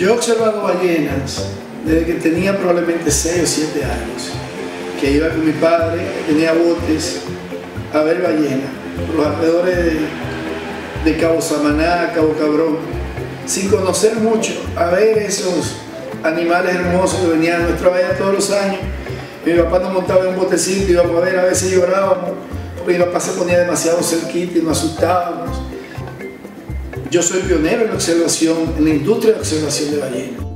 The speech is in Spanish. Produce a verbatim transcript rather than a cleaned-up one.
Yo he observado ballenas desde que tenía probablemente seis o siete años, que iba con mi padre, tenía botes, a ver ballenas por los alrededores de, de Cabo Samaná, Cabo Cabrón, sin conocer mucho, a ver esos animales hermosos que venían a nuestra bahía todos los años. Mi papá nos montaba en un botecito y íbamos a ver, a veces llorábamos, porque mi papá se ponía demasiado cerquita y nos asustábamos. Yo soy pionero en la observación, en la industria de observación de ballenas.